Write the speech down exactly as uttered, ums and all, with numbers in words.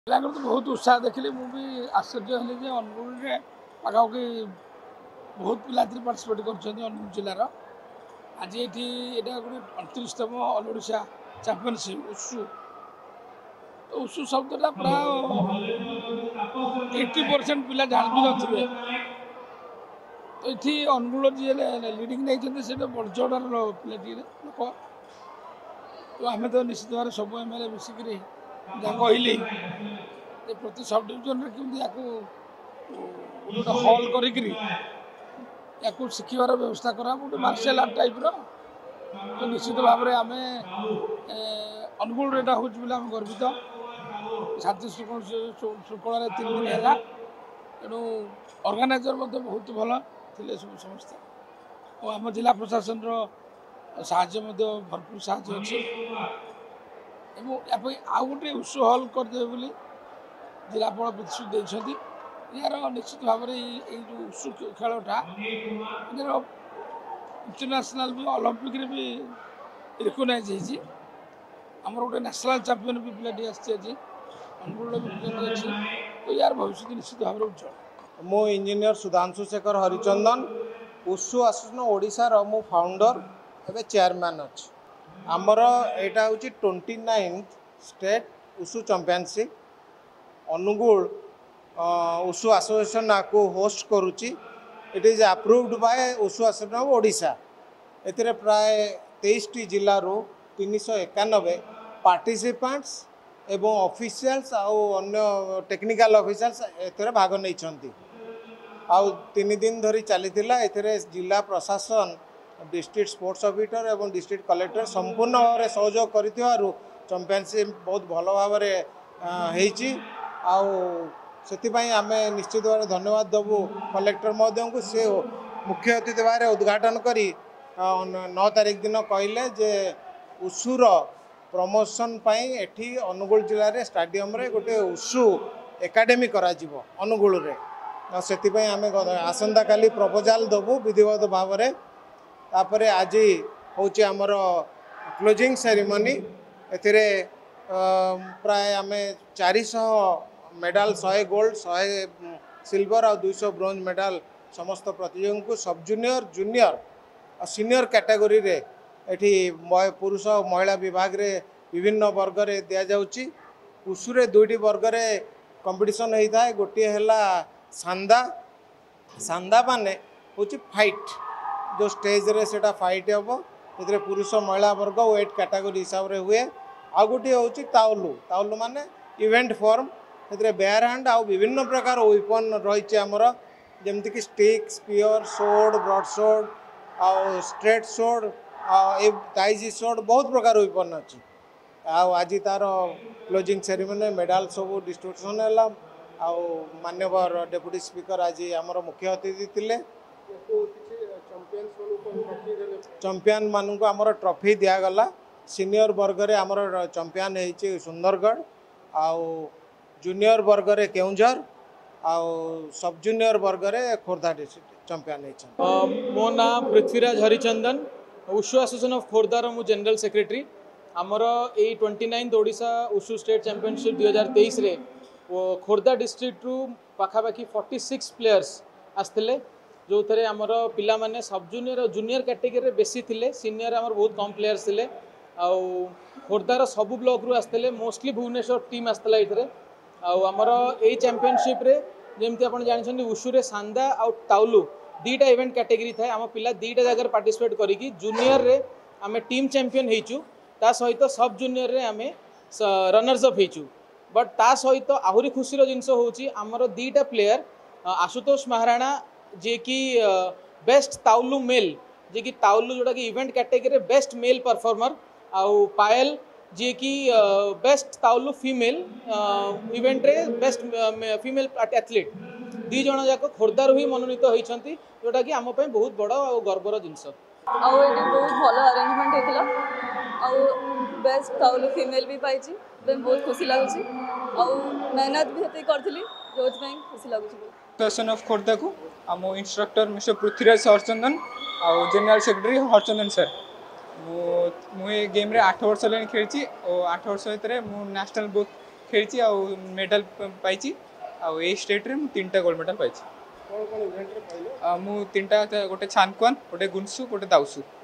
ପିଲାଙ୍କର ତ ବହୁତ ଉତ୍ସାହ ଦେଖିଲି। ମୁଁ ବି ଆଶ୍ଚର୍ଯ୍ୟ ହେଲି ଯେ ଅନୁଗୁଳରେ ପାଖାପାଖି ବହୁତ ପିଲା ଏଥିରେ ପାର୍ଟିସିପେଟ୍ କରିଛନ୍ତି ଅନୁଗୁଳ ଜିଲ୍ଲାର। ଆଜି ଏଠି ଏଇଟା ଗୋଟେ ଅଣତିରିଶତମ ଅଲ୍ ଓଡ଼ିଶା ଚାମ୍ପିଅନସିପ୍ ଉଷୁ। ତ ଉଷୁ ଶବ୍ଦଟା ପ୍ରାୟ ଏଇଟି ପରସେଣ୍ଟ ପିଲା ଜାଣି ବି ନଥିବେ। ତ ଏଠି ଅନୁଗୁଳ ଯିଏ ଲିଡ଼ିଂ ନେଇଛନ୍ତି ସେଇଟା ବଡ଼ଚଣାର ପିଲାଟିଏ ଲୋକ। ତ ଆମେ ତ ନିଶ୍ଚିତ ଭାବରେ ସବୁ ଏମ୍ ଏଲ୍ ଏ ମିଶିକିରି ଯାହା କହିଲି ଯେ ପ୍ରତି ସବ୍ ଡିଭିଜନରେ କେମିତି ୟାକୁ ଗୋଟେ ଗୋଟେ ହଲ୍ କରିକିରି ୟାକୁ ଶିଖିବାର ବ୍ୟବସ୍ଥା କରାହେବ, ଗୋଟେ ମାର୍ଶାଲ ଆର୍ଟ ଟାଇପ୍ର। ତ ନିଶ୍ଚିତ ଭାବରେ ଆମେ ଅନୁଗୁଳରେ ଏଇଟା ହେଉଛି ବୋଲି ଆମେ ଗର୍ବିତ। ଶାନ୍ତି ଶୃଙ୍ଖଳାରେ ତିନି ଦିନ ହେଲା, ତେଣୁ ଅର୍ଗାନାଇଜର୍ ମଧ୍ୟ ବହୁତ ଭଲ ଥିଲେ ସବୁ ସମସ୍ତେ। ଓ ଆମ ଜିଲ୍ଲା ପ୍ରଶାସନର ସାହାଯ୍ୟ ମଧ୍ୟ ଭରପୁର ସାହାଯ୍ୟ ଅଛି। ଏବଂ ୟା ପାଇଁ ଆଉ ଗୋଟେ ଉଷୁ ହଲ୍ କରିଦେବେ ବୋଲି ଜିଲ୍ଲାପାଳ ପ୍ରତିଶ୍ରୁତି ଦେଇଛନ୍ତି। ଏହାର ନିଶ୍ଚିତ ଭାବରେ ଏଇ ଯେଉଁ ଉଷୁ ଖେଳଟା ଏହାର ଇଣ୍ଟରନ୍ୟାସନାଲ୍ ବି ଅଲମ୍ପିକ୍ରେ ବି ରିକଗ୍ନାଇଜ୍ ହେଇଛି। ଆମର ଗୋଟେ ନ୍ୟାସନାଲ୍ ଚାମ୍ପିଅନ୍ ବି ପିଲାଟି ଆସିଛି ଆଜି, ଅନୁଗୁଳର ବି ପିଲାଟି ଅଛି। ତ ୟାର ଭବିଷ୍ୟତ ନିଶ୍ଚିତ ଭାବରେ ଉଜ୍ଜଳ। ମୁଁ engineer Sudhanshu Sekhar Harichandan, wushu association ଓଡ଼ିଶାର ମୁଁ ଫାଉଣ୍ଡର, ଏବେ ଚେୟାରମ୍ୟାନ୍ ଅଛି। ଆମର ଏଇଟା ହେଉଛି twenty ninth state wushu championship. Angul wushu association ଆକୁ ହୋଷ୍ଟ କରୁଛି। It is approved by wushu association of Odisha. ଏଥିରେ ପ୍ରାୟ ତେଇଶଟି ଜିଲ୍ଲାରୁ ତିନିଶହ ଏକାନବେ ପାର୍ଟିସିପାଣ୍ଟସ୍ ଏବଂ ଅଫିସିଆଲ୍ସ ଆଉ ଅନ୍ୟ ଟେକ୍ନିକାଲ ଅଫିସିଆଲ୍ସ ଏଥିରେ ଭାଗ ନେଇଛନ୍ତି। ଆଉ ତିନି ଦିନ ଧରି ଚାଲିଥିଲା। ଏଥିରେ ଜିଲ୍ଲା ପ୍ରଶାସନ, ଡିଷ୍ଟ୍ରିକ୍ଟ ସ୍ପୋର୍ଟସ୍ ଅଫିସର ଏବଂ ଡିଷ୍ଟ୍ରିକ୍ଟ କଲେକ୍ଟର ସମ୍ପୂର୍ଣ୍ଣ ଭାବରେ ସହଯୋଗ କରିଥିବାରୁ ଚାମ୍ପିଅନସିପ୍ ବହୁତ ଭଲ ଭାବରେ ହେଇଛି। ଆଉ ସେଥିପାଇଁ ଆମେ ନିଶ୍ଚିତ ଭାବରେ ଧନ୍ୟବାଦ ଦେବୁ କଲେକ୍ଟର ମହୋଦୟଙ୍କୁ। ସେ ମୁଖ୍ୟ ଅତିଥି ଭାବରେ ଉଦ୍ଘାଟନ କରି ନଅ ତାରିଖ ଦିନ କହିଲେ ଯେ ଉଷୁର ପ୍ରମୋସନ୍ ପାଇଁ ଏଠି ଅନୁଗୁଳ ଜିଲ୍ଲାରେ ଷ୍ଟାଡିୟମରେ ଗୋଟେ ଉଷୁ ଏକାଡେମୀ କରାଯିବ ଅନୁଗୁଳରେ। ଆଉ ସେଥିପାଇଁ ଆମେ ଆସନ୍ତାକାଲି ପ୍ରପୋଜାଲ୍ ଦେବୁ ବିଧିବଦ୍ଧ ଭାବରେ। ତାପରେ ଆଜି ହେଉଛି ଆମର କ୍ଲୋଜିଂ ସେରିମନି। ଏଥିରେ ପ୍ରାୟ ଆମେ ଚାରିଶହ ମେଡ଼ାଲ୍, ଶହେ ଗୋଲ୍ଡ, ଶହେ ସିଲଭର ଆଉ ଦୁଇଶହ ବ୍ରୋଞ୍ଜ ମେଡ଼ାଲ୍ ସମସ୍ତ ପ୍ରତିଯୋଗୀଙ୍କୁ ସବ୍ ଜୁନିୟର, ଜୁନିୟର ଆଉ ସିନିୟର କ୍ୟାଟାଗୋରୀରେ ଏଠି ପୁରୁଷ ଓ ମହିଳା ବିଭାଗରେ ବିଭିନ୍ନ ବର୍ଗରେ ଦିଆଯାଉଛି। ଉଷୁରେ ଦୁଇଟି ବର୍ଗରେ କମ୍ପିଟିସନ୍ ହେଇଥାଏ। ଗୋଟିଏ ହେଲା ସାନ୍ଦା। ସାନ୍ଦା ମାନେ ହେଉଛି ଫାଇଟ୍, ଯେଉଁ ଷ୍ଟେଜ୍ରେ ସେଇଟା ଫାଇଟ୍ ହେବ। ସେଥିରେ ପୁରୁଷ ମହିଳା ବର୍ଗ ୱେଟ୍ କ୍ୟାଟାଗୋରୀ ହିସାବରେ ହୁଏ। ଆଉ ଗୋଟିଏ ହେଉଛି ତାଉଲୁ। ତାଉଲୁ ମାନେ ଇଭେଣ୍ଟ ଫର୍ମ। ସେଥିରେ ବେୟାର ହ୍ୟାଣ୍ଡ ଆଉ ବିଭିନ୍ନ ପ୍ରକାର ୱିପନ୍ ରହିଛି ଆମର, ଯେମିତିକି stick, spear, sword, broad sword ଆଉ ଷ୍ଟ୍ରେଟ୍ ସୋର୍ଡ଼ ଆଉ ଏ ତାଇଜି ସୋର୍ଡ଼, ବହୁତ ପ୍ରକାର ୱିପନ୍ ଅଛି। ଆଉ ଆଜି ତା'ର କ୍ଲୋଜିଂ ସେରିମନି ମେଡ଼ାଲ୍ ସବୁ ଡିଷ୍ଟ୍ରିବ୍ୟୁସନ୍ ହେଲା। ଆଉ ମାନ୍ୟବର ଡେପୁଟି ସ୍ପିକର ଆଜି ଆମର ମୁଖ୍ୟ ଅତିଥି ଥିଲେ। ଚମ୍ପିଆନ୍ ମାନଙ୍କୁ ଆମର ଟ୍ରଫି ଦିଆଗଲା। ସିନିୟର ବର୍ଗରେ ଆମର ଚମ୍ପିଆନ୍ ହେଇଛି ସୁନ୍ଦରଗଡ଼, ଆଉ ଜୁନିୟର ବର୍ଗରେ କେଉଁଝର, ଆଉ ସବ୍ ଜୁନିୟର ବର୍ଗରେ ଖୋର୍ଦ୍ଧା ଡିଷ୍ଟ୍ରିକ୍ଟ ଚମ୍ପିଆନ୍ ହେଇଛନ୍ତି। ମୋ ନାଁ Prithviraj Harichandan, wushu association of ଖୋର୍ଦ୍ଧାର ମୁଁ ଜେନେରାଲ ସେକ୍ରେଟାରୀ। ଆମର ଏଇ twenty ninth Odisha wushu state championship ଦୁଇ ହଜାର ତେଇଶରେ ଖୋର୍ଦ୍ଧା ଡିଷ୍ଟ୍ରିକ୍ଟରୁ ପାଖାପାଖି ଫର୍ଟି ସିକ୍ସ ପ୍ଲେୟର୍ସ ଆସିଥିଲେ, ଯେଉଁଥିରେ ଆମର ପିଲାମାନେ ସବ୍ ଜୁନିୟର ଆଉ ଜୁନିୟର କ୍ୟାଟେଗୋରୀରେ ବେଶୀ ଥିଲେ। ସିନିୟର ଆମର ବହୁତ କମ୍ ପ୍ଲେୟର୍ସ ଥିଲେ। ଆଉ ଖୋର୍ଦ୍ଧାର ସବୁ ବ୍ଲକରୁ ଆସିଥିଲେ, ମୋଷ୍ଟଲି ଭୁବନେଶ୍ୱର ଟିମ୍ ଆସିଥିଲା ଏଇଥିରେ। ଆଉ ଆମର ଏଇ ଚାମ୍ପିଅନସିପ୍ରେ ଯେମିତି ଆପଣ ଜାଣିଛନ୍ତି ଉଷୁରେ ସାନ୍ଦା ଆଉ ତାଉଲୁ ଦୁଇଟା ଇଭେଣ୍ଟ କ୍ୟାଟେଗୋରୀ ଥାଏ। ଆମ ପିଲା ଦୁଇଟା ଜାଗାରେ ପାର୍ଟିସିପେଟ୍ କରିକି ଜୁନିୟରରେ ଆମେ ଟିମ୍ ଚାମ୍ପିଅନ୍ ହେଇଛୁ, ତା ସହିତ ସବ୍ ଜୁନିୟରରେ ଆମେ ରନର୍ସ ଅପ୍ ହେଇଛୁ। ବଟ୍ ତା ସହିତ ଆହୁରି ଖୁସିର ଜିନିଷ ହେଉଛି ଆମର ଦୁଇଟା ପ୍ଲେୟାର, ଆଶୁତୋଷ ମହାରାଣା ଯିଏକି ବେଷ୍ଟ ତାଉଲୁ ମେଲ୍, ଯିଏକି ତାଉଲୁ ଯେଉଁଟାକି ଇଭେଣ୍ଟ କ୍ୟାଟେଗୋରୀରେ ବେଷ୍ଟ ମେଲ୍ ପରଫର୍ମର, ଆଉ ପାୟଲ ଯିଏକି ବେଷ୍ଟ ତାଉଲୁ ଫିମେଲ୍ ଇଭେଣ୍ଟରେ ବେଷ୍ଟ ଫିମେଲ୍ ଆଥଲିଟ୍। ଦୁଇ ଜଣ ଯାକ ଖୋର୍ଦ୍ଧାରୁ ହିଁ ମନୋନୀତ ହୋଇଛନ୍ତି, ଯେଉଁଟାକି ଆମ ପାଇଁ ବହୁତ ବଡ଼ ଆଉ ଗର୍ବର ଜିନିଷ। ଆଉ ଏଠି ବହୁତ ଭଲ ଆରେଞ୍ଜମେଣ୍ଟ ହେଇଥିଲା। ଆଉ ବେଷ୍ଟ ତାଉଲୁ ଫିମେଲ୍ ବି ପାଇଛି, ବହୁତ ଖୁସି ଲାଗୁଛି। ଆଉ ମେହନତ ବି ସେତିକି କରିଥିଲି, ଯେଉଁଥିପାଇଁ ଖୁସି ଲାଗୁଛି। ଆସୋସିଏସନ ଅଫ୍ ଖୋର୍ଦ୍ଧାକୁ ଆମ ଇନଷ୍ଟ୍ରକ୍ଟର ମିଷ୍ଟର ପୃଥ୍ୱୀରାଜ ହରିଚନ୍ଦନ ଆଉ ଜେନେରାଲ ସେକ୍ରେଟାରୀ ହରଚନ୍ଦନ ସାର୍। ମୁଁ ମୁଁ ଏ ଗେମ୍ରେ ଆଠ ବର୍ଷ ହେଲାଣି ଖେଳିଛି ଓ ଆଠ ବର୍ଷ ଭିତରେ ମୁଁ ନ୍ୟାସନାଲ୍ ବୁକ୍ खेली आ मेडल पाई आ स्टेट रे तीन टा गोल्ड मेडल पाई कौन कौन इवेंट रे पाइलो मु तीन टा गोटे छानकुआन गोटे गुनसु गोटे दाउसु